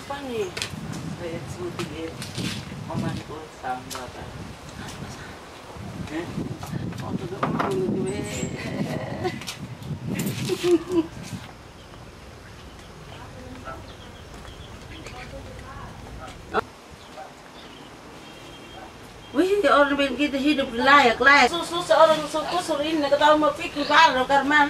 apa nih? Kayak syuting omanku sama bapak. Untuk kamu gue. Wih, orang bilang kita hidup layak. Susu seorang suku ini kalau mau pikir baru karena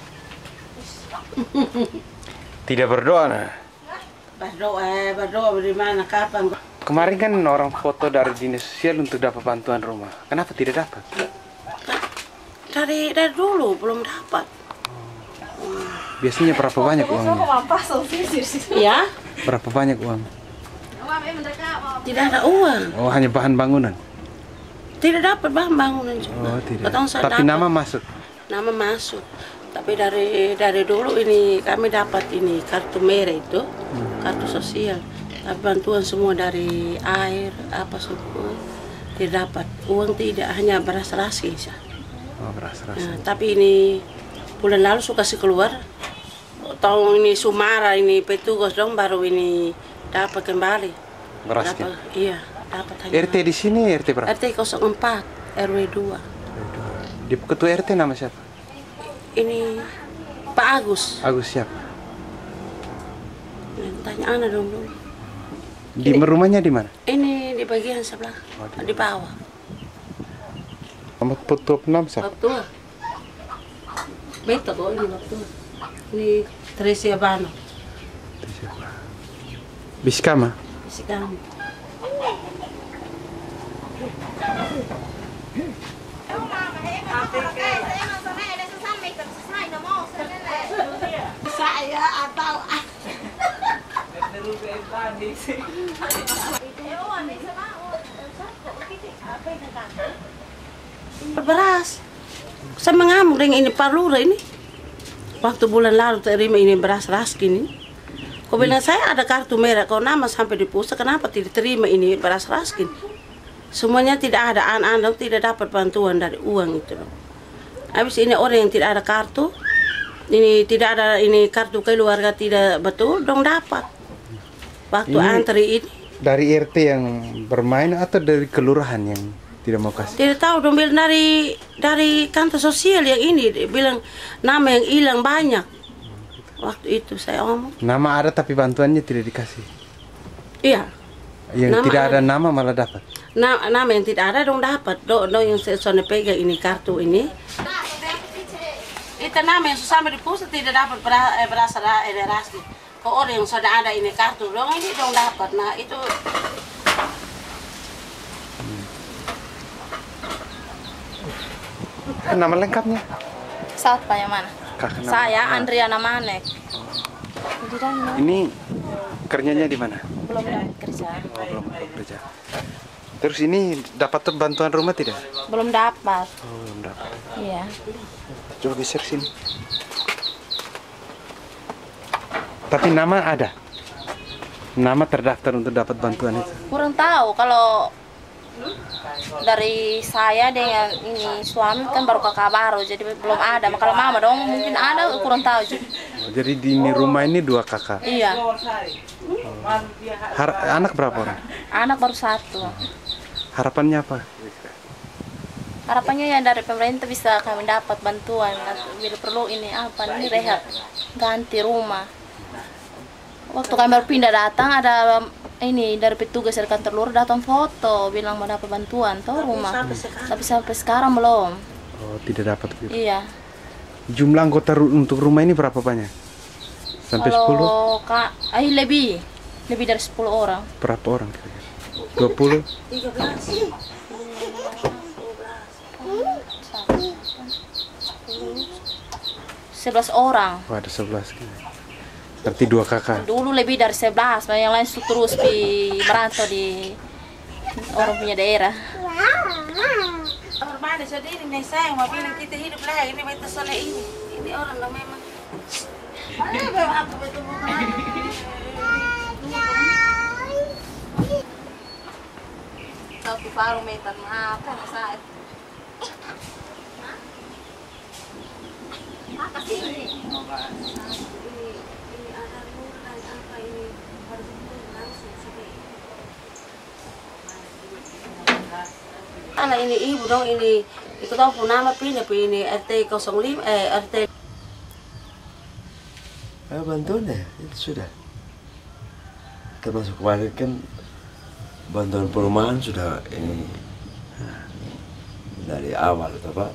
Tidak berdoa nah. Berdoa dari mana kapan? Kemarin kan orang foto dari dinas sosial untuk dapat bantuan rumah. Kenapa tidak dapat? Dari dulu belum dapat. Biasanya berapa banyak uangnya? Ya? Berapa banyak uang? Tidak ada uang. Oh, hanya bahan bangunan. Tidak dapat bahan bangunan Oh, juga. tidak. Tapi dapat. Nama masuk. Nama masuk. Tapi dari dulu ini kami dapat ini kartu merah itu, kartu sosial. Tapi bantuan semua dari air apa semua tidak dapat. Uang tidak, hanya beras raski saja. Oh, beras raski. Nah, tapi ini bulan lalu suka sih keluar. Tahun ini Sumara ini petugas dong baru ini dapat kembali. Beras Dapat, iya, dapat hanya. RT di sini RT berapa? RT 04 RW 2. Di ketua RT nama siapa? Ini Pak Agus. Agus siapa? Tanya Ana dong dulu. Di rumahnya di mana? Ini di bagian sebelah, di bawah. Nomor foto enam siapa? Waktu betul kok ini waktu. Ini Tresia Bano. Biskama. Isi kamu. Saya atau beras. Saya mengamuk dengan ini Palura ini. Waktu bulan lalu terima ini beras raski ini. Kau bilang saya ada kartu merah, kau nama sampai di pusat, kenapa tidak terima ini beras raski? Semuanya tidak ada, anak-anak tidak dapat bantuan dari uang itu. Habis ini orang yang tidak ada kartu, ini tidak ada ini kartu keluarga tidak betul, dong dapat. Waktu Ini antri ini. Dari RT yang bermain atau dari kelurahan yang tidak mau kasih? Tidak tahu, dong bilang dari kantor sosial yang ini, dia bilang nama yang hilang banyak. Waktu itu saya ngomong. Nama ada tapi bantuannya tidak dikasih. Iya. Yang Nama tidak ada nama malah dapat. Nama yang tidak ada dong dapat. Dong yang saya pegang ini kartu ini. Itu nama yang sampai di pusat tidak dapat berasa raski. Kalau orang yang sudah ada ini kartu dong ini dong dapat. Nah itu. Nama lengkapnya? Saat Pak yang mana? Kakak nama. Saya Andriana Manek. Ini kerjanya di mana? Belum dapat kerja. Oh, belum kerja. Terus ini dapat bantuan rumah tidak? Belum dapat. Oh, belum dapat. Iya. Coba geser sini. Tapi nama ada? Nama terdaftar untuk dapat bantuan itu? Kurang tahu kalau dari saya dengan ini suami kan baru kakak baru, jadi belum ada. Kalau mama dong mungkin ada, kurang tahu juga. Oh, jadi di rumah ini 2 kakak? Iya. Anak berapa orang? Anak baru 1. Harapannya apa? Harapannya yang dari pemerintah bisa kami dapat bantuan. Bila perlu ini apa ini rehab ganti rumah. Waktu kami baru pindah datang ada ini dari petugas dari kantor lurah datang foto bilang mau dapat bantuan tuh rumah. Tapi sampai sekarang belum. Oh, tidak dapat gitu. Iya. Jumlah anggota untuk rumah ini berapa banyak? Sampai 10? Kalau Kak, lebih dari 10 orang. Berapa orang kira-kira? 20? 13. 11 orang. Oh, ada 11 gitu. Berarti 2 kakak. Dulu lebih dari 11, yang lain terus merantau di orang punya daerah. Orang mana sendiri nih sayang, mau bilang kita hidup lagi ini betul soalnya ini. Ini orang lah memang. Aku betul Satu paruh meter, maaf saya. Makasih ini. ini ada murah apa ini baru Anak ini ibu dong ini ikut tahu nama pindah ini RT 05 RT. Bantuan ya itu sudah. Termasuk kemarin kan bantuan perumahan sudah ini dari awal, Pak.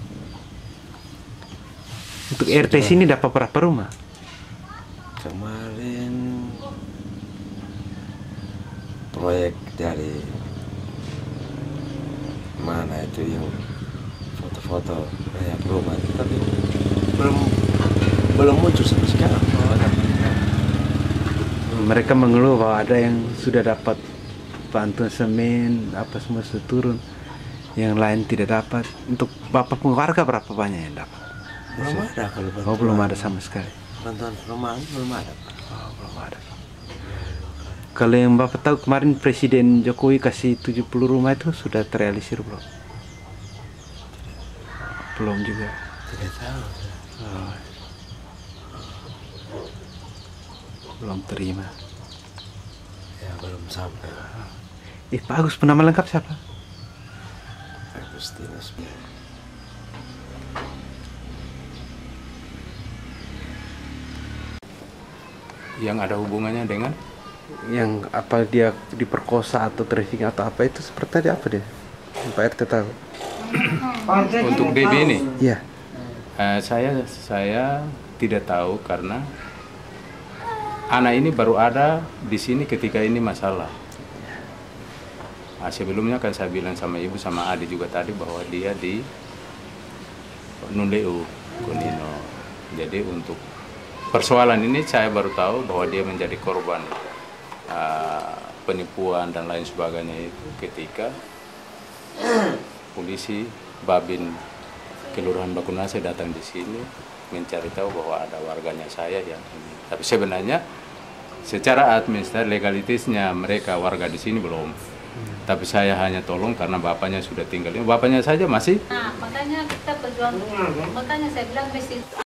Untuk RT sini dapat berapa rumah? Kemarin proyek dari mana itu yang foto-foto proyek rumah, tapi belum muncul sampai sekarang. Mereka mengeluh bahwa ada yang sudah dapat bantuan semen, apa semua sudah turun, yang lain tidak dapat. Untuk bapak keluarga berapa banyak yang dapat? Belum ada kalau bantuan. Oh, belum ada sama sekali. Bantuan perumahan belum ada, Pak. Oh, belum ada. Kalau yang bapak tahu kemarin Presiden Jokowi kasih 70 rumah itu sudah terrealisir belum? Belum juga. Tidak tahu. Oh. Belum terima. Ya belum sampai. Pak Agus, nama lengkap siapa? Agustinus. Yang ada hubungannya dengan Yang apa dia diperkosa atau trafficking atau apa itu seperti apa dia? Pak RT tahu. untuk DB ini? Iya. Saya tidak tahu karena anak ini baru ada di sini ketika ini masalah. Sebelumnya kan saya bilang sama ibu sama adik juga tadi bahwa dia di Nundeu Konino. Jadi untuk persoalan ini saya baru tahu bahwa dia menjadi korban penipuan dan lain sebagainya itu ketika polisi Babin Kelurahan Bakunase datang di sini mencari tahu bahwa ada warganya saya yang ini. Tapi sebenarnya secara administratif legalitasnya mereka warga di sini belum. Tapi saya hanya tolong karena bapaknya sudah tinggal. Bapaknya saja masih. Nah, makanya kita berjuang. Makanya saya bilang mesti